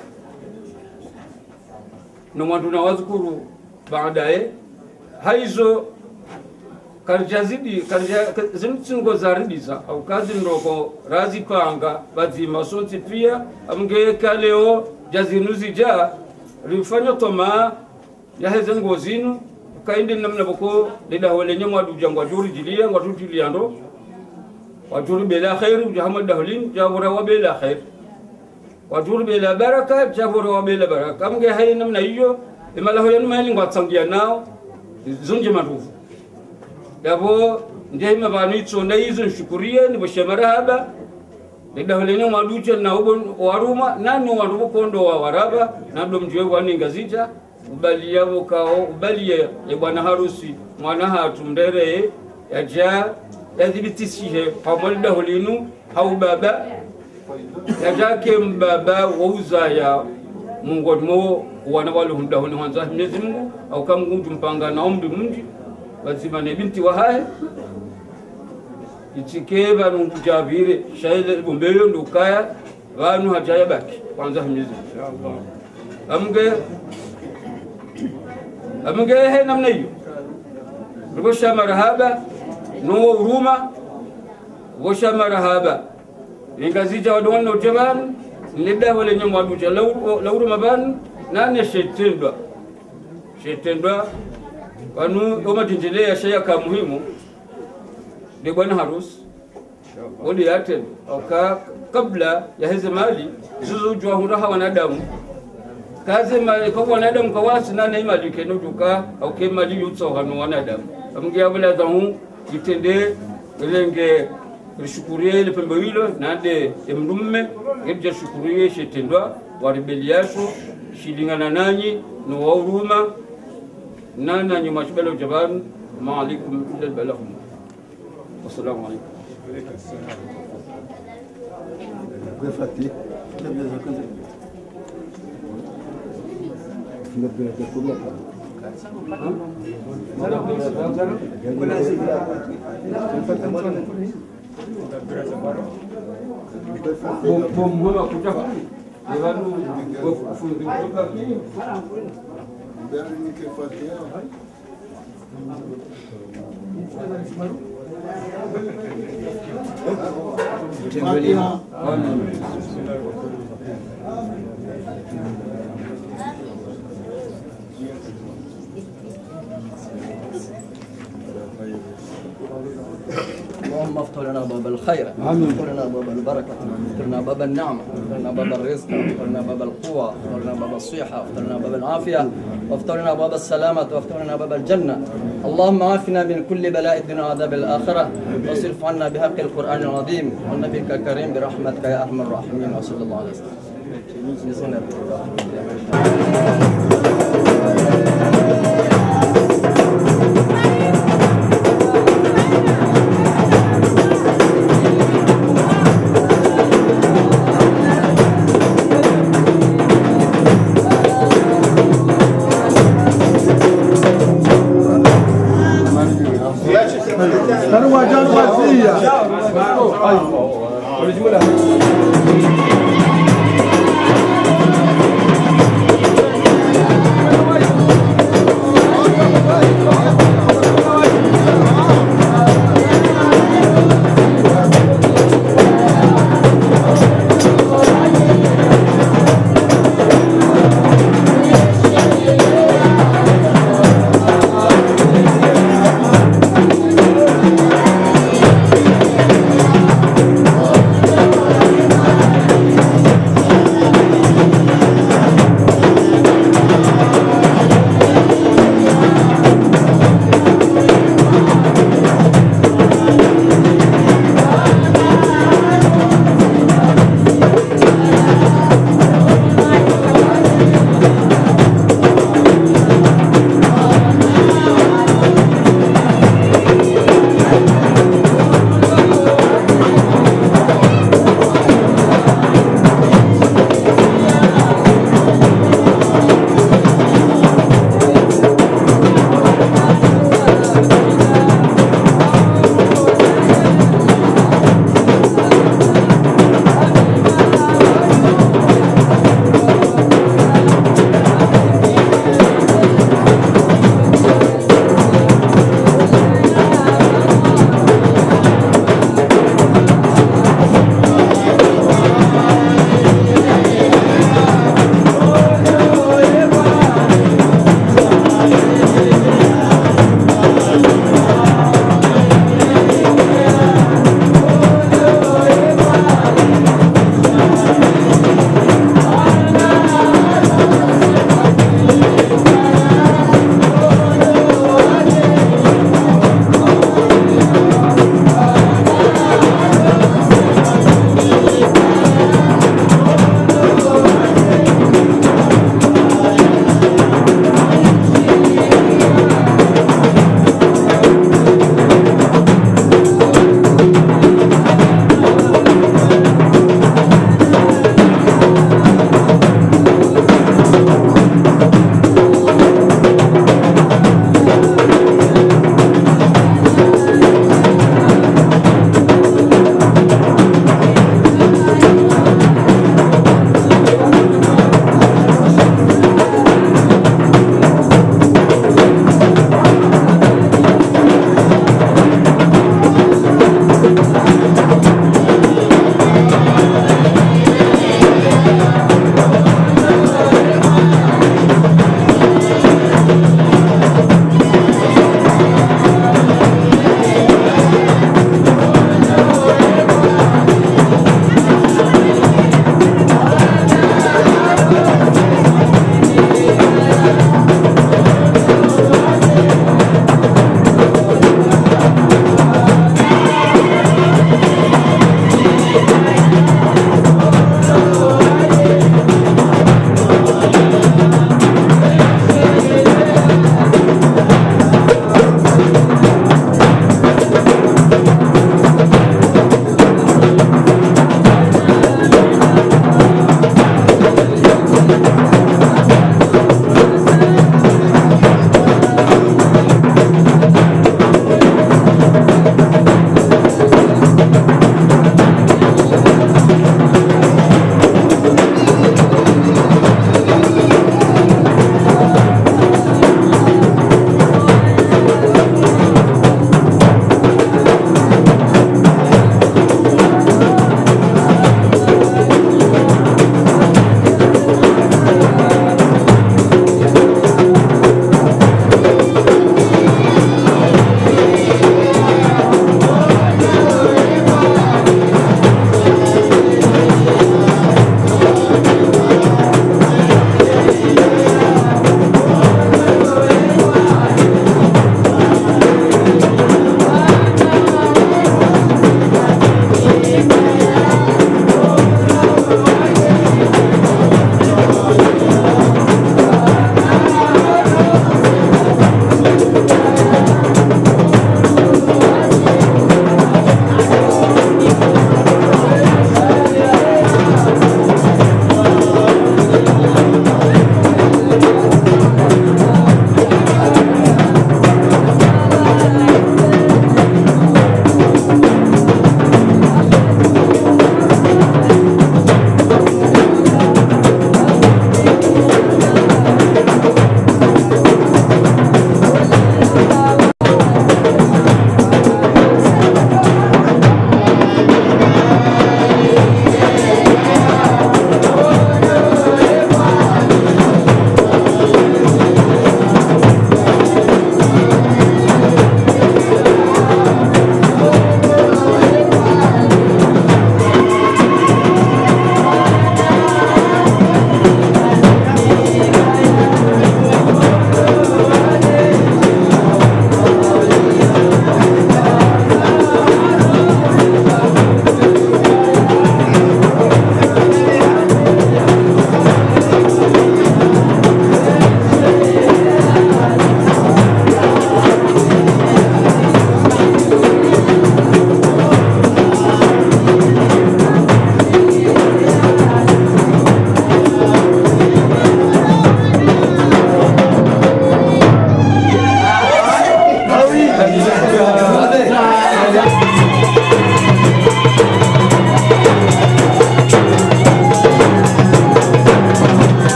na watu na wazukuru baadaye haizo karjazidi karja zimtsingo zaridiza au kazi ndoko razi panga bazi masonti pia amge kaleo jazinuzi ja rifanya toma ya hezengo zinu kainde namna boko leda wale nyamwa dujangwa juri jilia ngwa tujilia ndo wajuri bila khair Muhammad dahlin jabura wa bila khair wajuri bila baraka jabura wa bila baraka amge hayi namna hiyo imalaho yanu mali ngwatsangia nao zunje marufu yabo ndema banu tsonda hizo shukuria ni boshamara haba leda holenya maducha na ubo waruma nani wandu kondo wa waraba na ndo mjwe wani ngazija ubali yabo kao ubali ya bwana harusi mwana hatu ndere yaja yadhibitishe pamoja holinu hau baba yajake mbaba wauza ya Mungu mo wana wale hunda honi wanza Mwenyezi Mungu au kama Mungu mpanga na ombi mungi bazima ne binti wa hae itike banu kujabire shahide bombeyo ndukaya banu hajaya baki kwanza Mwenyezi Mungu amge amge he namna hiyo rubosha marhaba no uruma bosha marhaba ingazija wadwana ujaban leda wale nyamwa ducha lauru maban nani shetendwa shetendwa wanu kama tinjelea shaya ka muhimu de bwana harusi wodi yate oka kabla ya hizo mali zuzu jua huraha wanadamu kazi mali kwa wanadamu kwa wasi nani mali keno duka au kema mali yutso hanu wanadamu amgia bala zamu kitende gelenge rishukurie le pembe hilo nande emdumme ngejja shukurie shetendwa waribeliasho shilingana nanyi no wauruma nana nyuma shibalo jaban ma alaikum illa balahum assalamu alaikum Gafati tabia za kwanza tunabia kwa kwa bom mwa kutaka Evanu wafundi kutoka kii mbele nikifuatia Fatiha. Amin. اللهم افتح لنا باب الخير، افتح لنا باب البركه، افتح لنا باب النعمه، افتح لنا باب الرزق، افتح لنا باب القوه، افتح لنا باب الصحه، افتح لنا باب العافيه، وافتح لنا باب السلامه، وافتح لنا باب الجنه. اللهم عافنا من كل بلاء الدنيا وعذاب الاخره، واصرف عنا بحق القران العظيم والنبي الكريم برحمتك يا ارحم الراحمين، وصلى الله عليه وسلم. Thank you.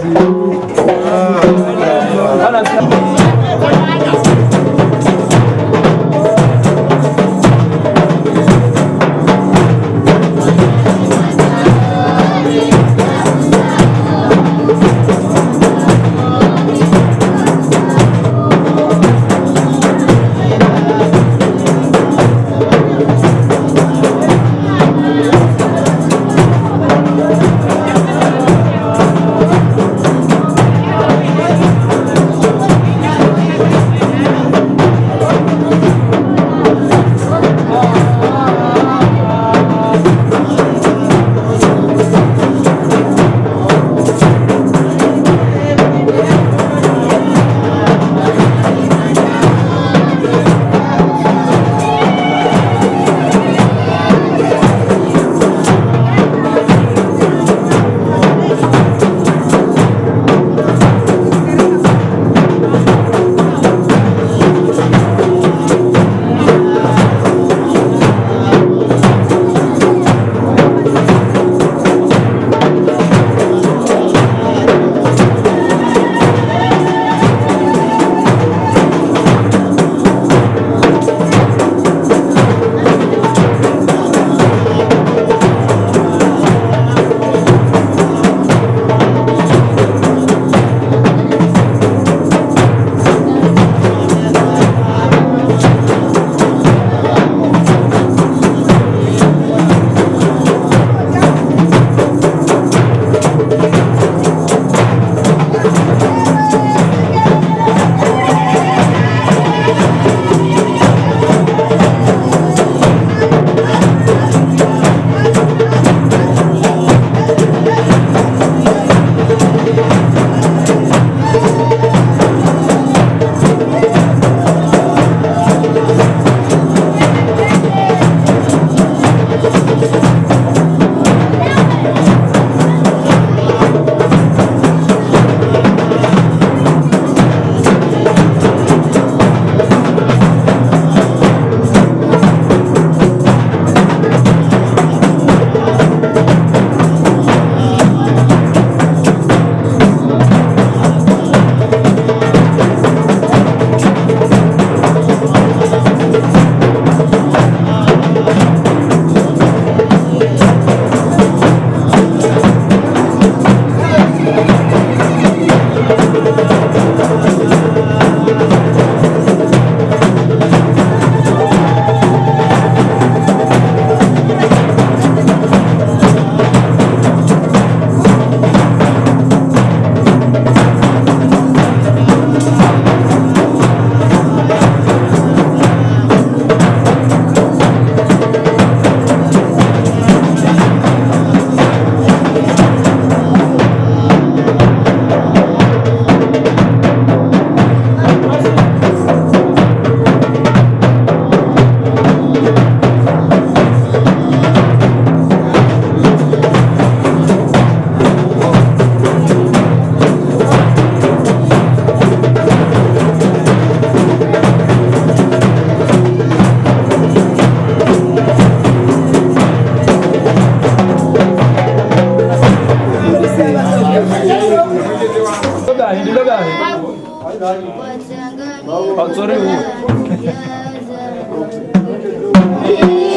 Pak Sore.